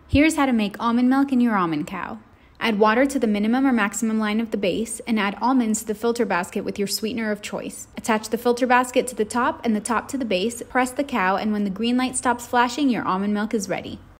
Here's how to make almond milk in your almond cow. Add water to the minimum or maximum line of the base and add almonds to the filter basket with your sweetener of choice. Attach the filter basket to the top and the top to the base, press the cow, and when the green light stops flashing, your almond milk is ready.